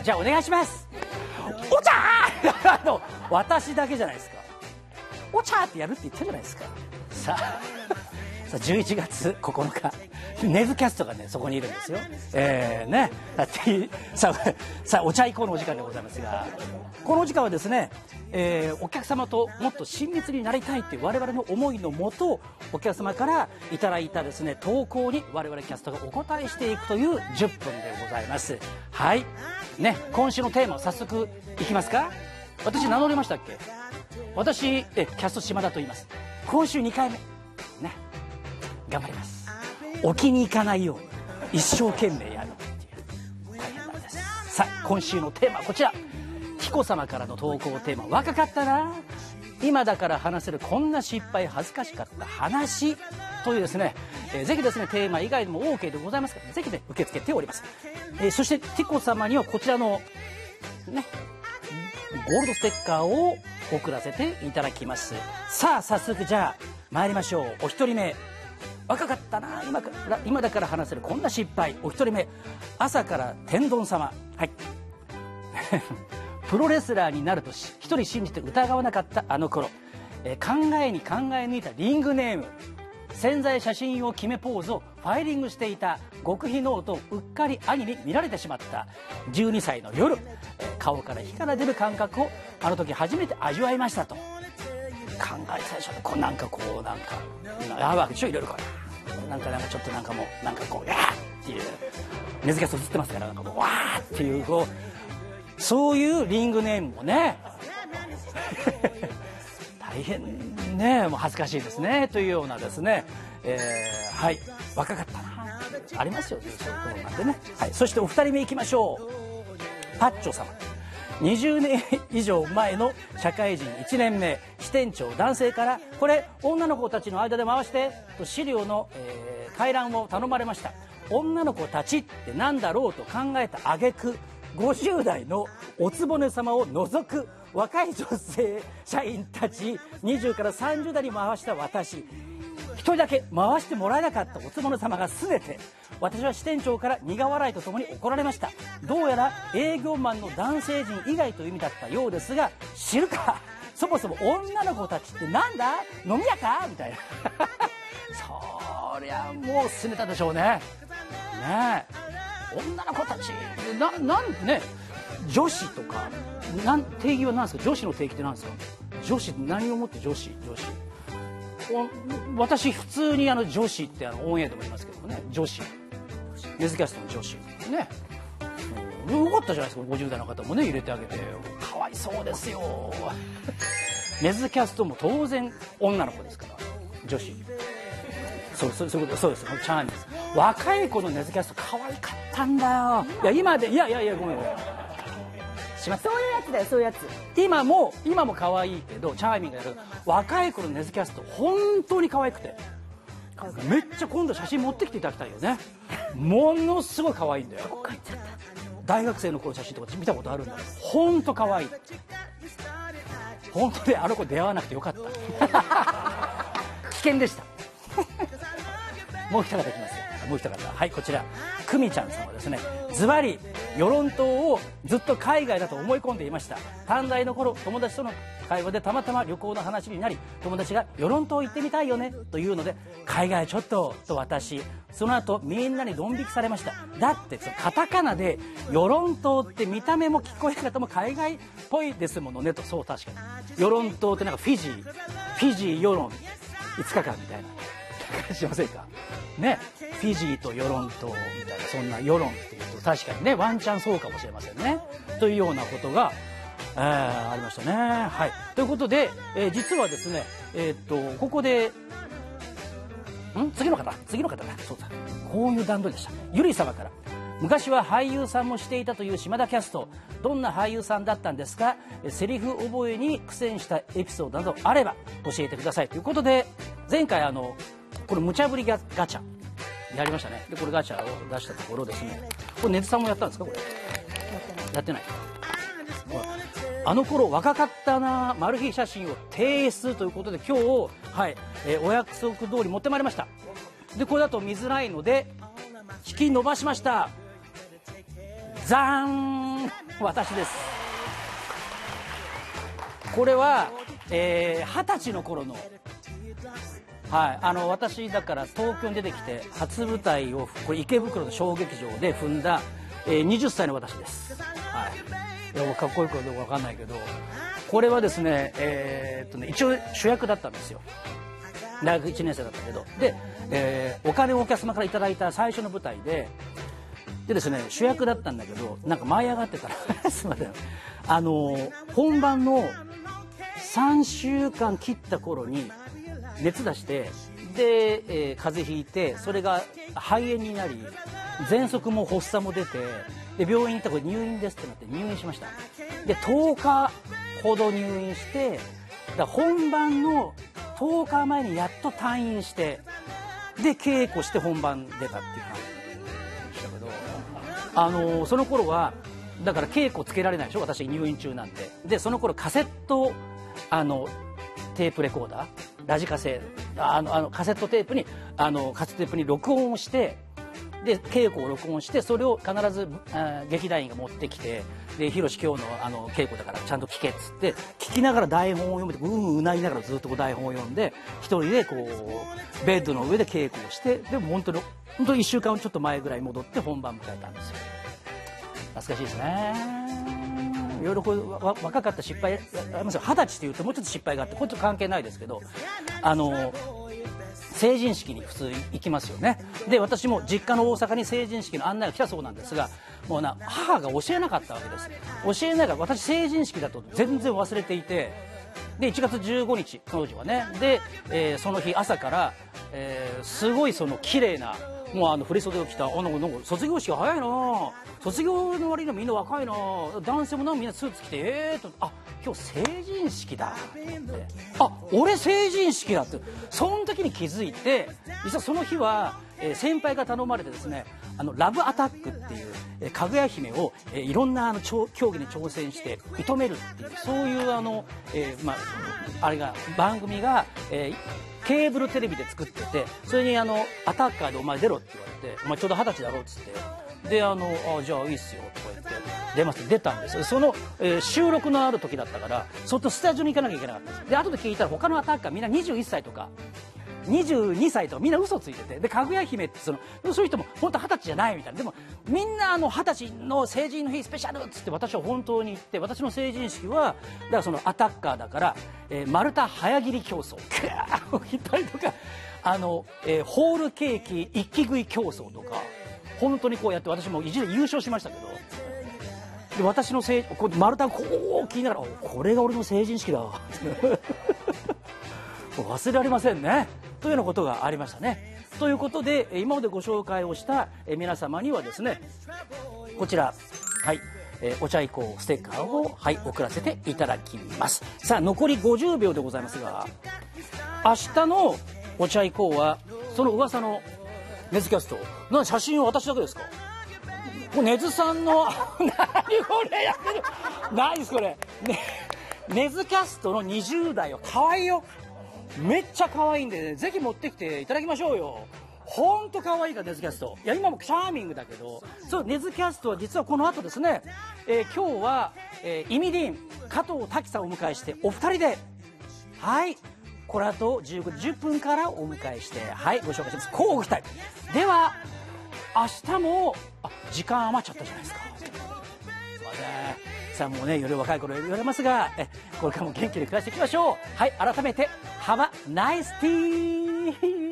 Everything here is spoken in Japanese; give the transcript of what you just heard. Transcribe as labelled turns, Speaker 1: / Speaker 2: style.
Speaker 1: じゃあお願いします。お茶私だけじゃないですか。お茶ってやるって言ってるじゃないですか。さあ11月9日ネズキャストがねそこにいるんですよ。ねさあお茶以降のお時間でございますが、このお時間はですね、お客様ともっと親密になりたいっていう我々の思いのもと、お客様からいただいたですね投稿に我々キャストがお答えしていくという10分でございます。はいね、今週のテーマ早速いきますか。私名乗りましたっけ。私キャスト島田と言います。今週2回目ね、頑張ります。置きに行かないように一生懸命やるっていう大変なんです。さあ今週のテーマはこちら。紀子様からの投稿テーマ、若かったな、今だから話せるこんな失敗恥ずかしかった話というですね、ぜひですねテーマ以外でも OK でございますから、ぜひね受け付けております。そして紀子様にはこちらのねゴールドステッカーを送らせていただきます。さあ早速じゃあ参りましょう。お一人目、若かったな、今だから話せるこんな失敗。お一人目、朝から天丼様。はいプロレスラーになると一人信じて疑わなかったあの頃、考えに考え抜いたリングネーム、潜在写真用決めポーズをファイリングしていた極秘ノートをうっかり兄に見られてしまった12歳の夜、顔から火から出る感覚をあの時初めて味わいましたと。考え最初にこうなんかやばくちょい入れるからなんかちょっとなんかもうなんかこうやーっていうネズキャスト映ってますから、なんかもうわーっていうこうそういうリングネームもね大変ね、もう恥ずかしいですねというようなですね、はい若かったなありますよね、そういうことなんでね。はい、そしてお二人目いきましょう。パッチョ様、20年以上前の社会人1年目支店長男性から、これ女の子たちの間で回してと資料の、回覧を頼まれました。女の子たちって何だろうと考えた挙句、50代のおつぼね様を除く若い女性社員たち20から30代に回した私、一人だけ回してもらえなかったおつぼね様が拗ねて、私は支店長から苦笑いとともに怒られました。どうやら営業マンの男性陣以外という意味だったようですが、知るか、そもそも女の子たちってなんだ、飲み屋かみたいなそりゃもう拗ねたでしょうね。ねえ、女の子たちなんね、女子とか定義は何ですか。女子の定義って何ですか。女子何をもって女子私普通に女子ってオンエアでも言いますけどね、女子ネズキャストの女子ね、よかったじゃないですか。50代の方もね入れてあげて、かわいそうですよネズキャストも当然女の子ですから、女子、そういうこと、そうです、チャーミーです。若い子のネズキャスト可愛かったんだよ。いや今でいやごめんしまった、
Speaker 2: そういうやつだよ、そういうやつ。
Speaker 1: 今も可愛いけど、チャーミングだけど、若い頃のネズキャスト本当に可愛くて、めっちゃ今度写真持ってきていただきたいよね。ものすごい可愛いんだよ。大学生の頃の写真とか見たことあるんだよ。本当可愛い。本当にあの子出会わなくてよかった危険でしたもう一方いきますよ。もう一方、はい、こちら久美ちゃんさんはですね、ズバリ与論島をずっと海外だと思い込んでいました。短大の頃、友達との会話でたまたま旅行の話になり、友達が与論島行ってみたいよねというので、海外ちょっとと私、その後みんなにドン引きされました。だってカタカナで与論島って見た目も聞こえ方も海外っぽいですものねと。そう、確かに与論島ってなんかフィジー与論5日間みたいなしませんかね。フィジーと与論島みたいな、そんな与論っていうと確かにねワンチャンそうかもしれませんねというようなことが、ありましたね。はい、ということで、実はですねここで次の方だ、そうだ、こういう段取りでした。ゆり様から、昔は俳優さんもしていたという島田キャスト、どんな俳優さんだったんですか。セリフ覚えに苦戦したエピソードなどあれば教えてくださいということで、前回これ無茶ぶりガチャやりましたね。でこれガチャを出したところですね、これネズさんもやったんですか。これやってない。あの頃若かったなマル秘写真を提出ということで、今日、はい、お約束通り持ってまいりました。でこれだと見づらいので引き伸ばしました。ザーン私です。これは、20歳の頃の、はい、私だから東京に出てきて初舞台をこれ池袋の小劇場で踏んだ、20歳の私です。はい、いやもうかっこいいかどうか分かんないけど、これはですね、一応主役だったんですよ。大学1年生だったけど、で、お金をお客様からいただいた最初の舞台でですね、主役だったんだけど、なんか舞い上がってたらすいません、本番の3週間切った頃に熱出して、で、風邪ひいて、それが肺炎になり、喘息も発作も出て、で病院行ったらこれ入院ですってなって入院しました。で10日ほど入院して、だ本番の10日前にやっと退院して、で稽古して本番出たっていう感じでしたけど、その頃はだから稽古つけられないでしょ、私入院中なんで。でその頃カセットテープレコーダー、ラジカセ、カセットテープにカセットテープに録音をして、で稽古を録音して、それを必ず劇団員が持ってきて、でひろし今日の稽古だからちゃんと聞けっつって聞きながら台本を読めて、うなりながらずっと台本を読んで、一人でこうベッドの上で稽古をして、でも本当に1週間ちょっと前ぐらい戻って本番迎えたんですよ。懐かしいですね。いろいろこう若かった失敗ありますよ。20歳っていうともうちょっと失敗があって、こっち関係ないですけど、成人式に普通行きますよね。で私も実家の大阪に成人式の案内が来たそうなんですが、もう母が教えなかったわけです。教えないから、私成人式だと全然忘れていて、で1月15日彼女はね、で、その日朝から、すごいその綺麗なもう振り袖を着た、卒業式が早いな、卒業の割にはみんな若いな、男性もみんなスーツ着て、今日成人式だと思って、俺成人式だって、その時に気づいて、実はその日は、先輩が頼まれてですね、ラブアタックっていう、かぐや姫を、いろんな競技に挑戦して射止めるっていう、そういうあれが番組が、ケーブルテレビで作ってて、それにアタッカーでお前出ろって言われて、お前ちょうど20歳だろっつって、でじゃあいいっすよとか言って出ます、出たんですよ。その、収録のある時だったから、そっとスタジオに行かなきゃいけなかったんです。で後で聞いたら他のアタッカーみんな21歳とか22歳とかみんな嘘ついてて、でかぐや姫ってそういう人も本当20歳じゃないみたいな、でもみんな20歳の成人の日スペシャルっつって、私は本当に行って、私の成人式はだからそのアタッカーだから、丸太早切り競争を切ったりとか、ホールケーキ一気食い競争とか、本当にこうやって、私も一時優勝しましたけど、で私の丸太をこう切りながら、これが俺の成人式だ忘れられませんね、というようなことがありましたね。ということで今までご紹介をした皆様にはですね、こちら、はい、お茶以降ステッカーを、はい、送らせていただきます。さあ残り50秒でございますが、明日のお茶以降はその噂のネズキャストの写真を私だけですか？これネズさんの何これやってる、何ですこれ、ネズキャストの20代は可愛いよ、めっちゃ可愛いんで、ね、ぜひ持ってきていただきましょうよ。ほんと可愛いからネズキャスト、いや今もチャーミングだけど、そうネズキャストは実はこの後ですね、今日は、イミリン加藤滝さんをお迎えしてお二人で、はい、この後15時10分からお迎えして、はい、ご紹介します。乞うご期待。では明日も時間余っちゃったじゃないですか。さあもうね、夜若い頃言われますが、これからも元気に暮らしていきましょう。はい、改めてHave a nice tea